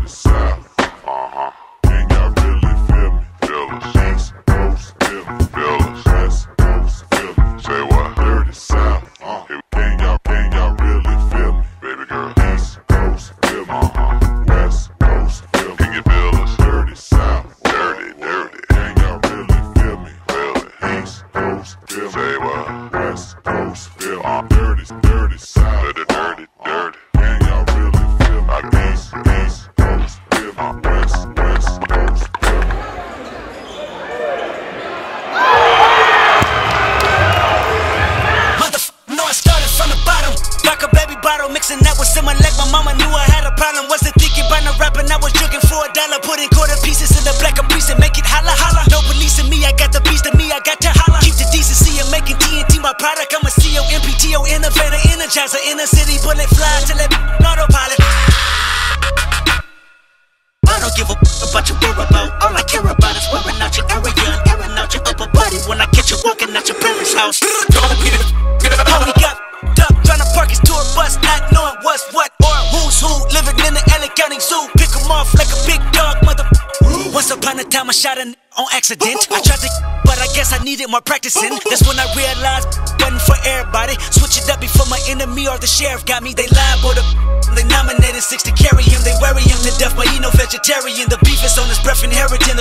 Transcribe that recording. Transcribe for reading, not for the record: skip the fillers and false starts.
dirty South. Can y'all really feel me? Feel us. East Coast, feel me. Feel us. West Coast, feel me. Say what? Dirty South. Can y'all really feel me? Baby girl. East Coast, feel me. West Coast, feel me. Can you feel us? Dirty South. Dirty, dirty. Can y'all really feel me? Feel it. East Coast, feel me. Say what? West Coast, feel me. Dirty, dirty South. Dirty, dirty, dirty. Can y'all really feel me? East Coast, feel me. West Coast, feel me. No, I started from the bottom. Like a baby bottle, mixing that was in my leg. My mama knew I had a problem. Wasn't thinking about no rapping, I was looking for $1. Putting quarter pieces in the black of piece and make it holla holla. No police in me, I got the beast in me, I got to holla. Keep the decency and making TNT my product. I'm a CEO, MPTO, innovator, energizer. In the city, bullet fly till it autopilot. I don't give a about your whereabouts. All I care about is wearing out your area and airing out your upper body when I catch you walking out your parents' house. Homie got up, tryna park his tour bus, not knowing what's what or who's who. Living in the LA County Zoo, pick him off like a big dog, mother. Once upon a time I shot a on accident. I tried to, but I guess I needed more practicing. That's when I realized wasn't for everybody. Switch it up before my enemy or the sheriff got me. They liable to, they nominated 6 to carry him. They worry him to death, but he no vegetarian. The beef is on his breath, inheritance.